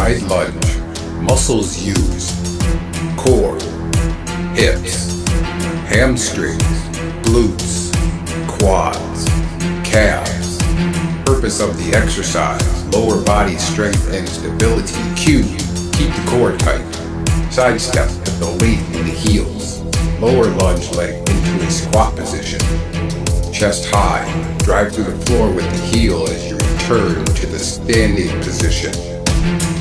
Side lunge. Muscles used: core, hips, hamstrings, glutes, quads, calves. Purpose of the exercise: lower body strength and stability. Cue: keep the core tight. Side step with the weight in the heels. Lower lunge leg into a squat position. Chest high. Drive through the floor with the heel as you return to the standing position.